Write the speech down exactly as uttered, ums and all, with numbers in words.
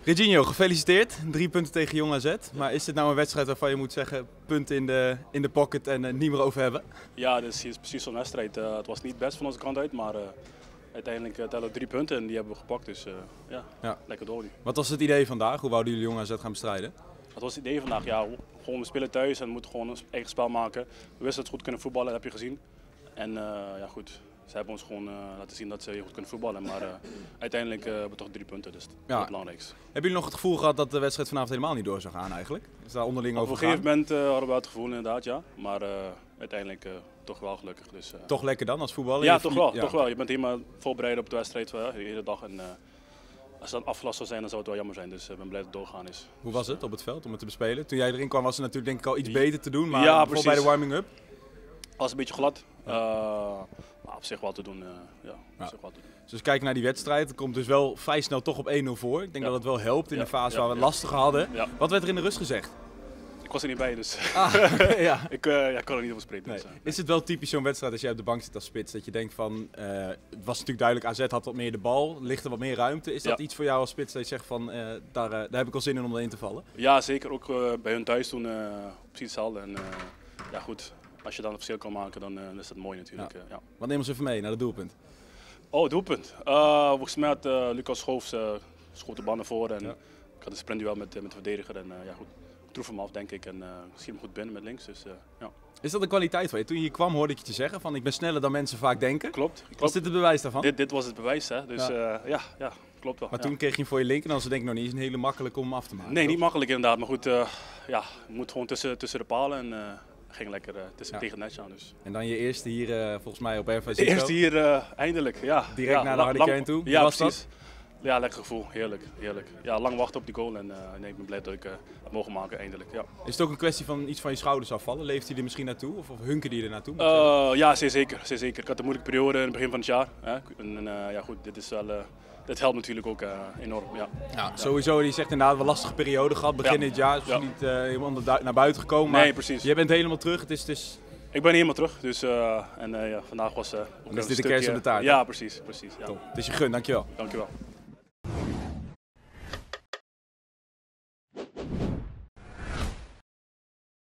Reginho, gefeliciteerd. Drie punten tegen Jong A Z. Maar is dit nou een wedstrijd waarvan je moet zeggen, punten in de, in de pocket en uh, niet meer over hebben? Ja, dit is precies zo'n wedstrijd. Uh, het was niet best van onze kant uit, maar uh, uiteindelijk uh, tellen we drie punten en die hebben we gepakt. Dus uh, ja, ja, lekker door nu. Wat was het idee vandaag? Hoe wouden jullie Jong A Z gaan bestrijden? Wat was het idee vandaag? Ja, gewoon we spelen thuis en we moeten gewoon een eigen spel maken. We wisten dat we goed kunnen voetballen, dat heb je gezien. En uh, ja goed, ze hebben ons gewoon uh, laten zien dat ze heel goed kunnen voetballen. Maar uh, uiteindelijk uh, hebben we toch drie punten, dus dat is ja. het belangrijkste. Hebben jullie nog het gevoel gehad dat de wedstrijd vanavond helemaal niet door zou gaan eigenlijk? Is daar onderling over gegaan? Op een gegeven moment uh, hadden we het gevoel inderdaad, ja. Maar uh, uiteindelijk uh, toch wel gelukkig. Dus, uh, toch lekker dan als voetballer? Ja, toch wel, ja. toch wel. Je bent helemaal voorbereid op de wedstrijd uh, de hele dag. En, uh, als dat afgelast zou zijn, dan zou het wel jammer zijn. Dus ik uh, ben blij dat het doorgaan is. Hoe was het op het veld om het te bespelen? Toen jij erin kwam was het natuurlijk denk ik al iets beter te doen, maar ja, bijvoorbeeld bij de warming-up? Het was een beetje glad, ja. uh, maar op zich wel te doen. Uh, ja, op ja. zich wel te doen. Dus als we kijken naar die wedstrijd, het komt dus wel vrij snel toch op één nul voor. Ik denk ja. dat het wel helpt in ja. de fase ja. waar we het ja. lastig hadden. Ja. Wat werd er in de rust gezegd? Ik was er niet bij, dus ah, ja. ik uh, ja, kan er niet over spreken. Nee. Dus, uh, nee. Is het wel typisch zo'n wedstrijd als jij op de bank zit als spits, dat je denkt van, uh, het was natuurlijk duidelijk, A Z had wat meer de bal, ligt er wat meer ruimte. Is dat ja. iets voor jou als spits dat je zegt van, uh, daar, uh, daar heb ik wel zin in om erin te vallen? Ja, zeker. Ook uh, bij hun thuis toen uh, precies hetzelfde. En, uh, ja goed, als je dan een verschil kan maken, dan, uh, dan is dat mooi natuurlijk. Ja. Uh, ja. Wat nemen ze even mee naar het doelpunt? Oh, doelpunt. Uh, volgens mij had uh, Lucas Schoofs uh, schoot de bal naar voren en ja. ik had een sprintduel met, uh, met de verdediger. En, uh, ja, goed. Ik troef hem af, denk ik, en uh, schiet hem goed binnen met links. Dus, uh, ja. Is dat een kwaliteit van je? Toen je hier kwam hoorde ik je te zeggen van ik ben sneller dan mensen vaak denken. Klopt. klopt. Was dit het bewijs daarvan? Dit, dit was het bewijs, hè. Dus ja, uh, ja, ja klopt wel. Maar ja. toen kreeg je hem voor je linker en dan was het denk ik nog niet eens een hele makkelijk om hem af te maken. Nee, toch? niet makkelijk inderdaad. Maar goed, uh, ja, je moet gewoon tussen, tussen de palen en uh, ging lekker uh, tussen ja. tegen het netje aan. Dus. En dan je eerste hier uh, volgens mij op R V C. De eerste hier uh, eindelijk, ja. Direct ja, naar de harde kern toe? Ja, was precies. Dat? Ja, lekker gevoel. Heerlijk, heerlijk. Ja, lang wachten op die goal en uh, nee, ik ben blij dat ik uh, het mogen maken eindelijk. Ja. Is het ook een kwestie van iets van je schouders afvallen? Leeft hij er misschien naartoe of, of hunken die er naartoe? Uh, ja, zeer zeker, zeer zeker. Ik had een moeilijke periode in het begin van het jaar. Hè. En uh, ja goed, dit is wel... Uh, Dit helpt natuurlijk ook uh, enorm. Ja. Ja, sowieso, je zegt inderdaad een lastige periode gehad. Begin ja. dit jaar is ja. niet uh, helemaal naar buiten gekomen. Maar nee, precies. Je bent helemaal terug. Het is, het is... Ik ben helemaal terug. Dus, uh, en uh, ja, vandaag was uh, ook en is dit de kerst op de taart? Ja, precies. precies ja. Top. Het is je gun, dankjewel. Dankjewel.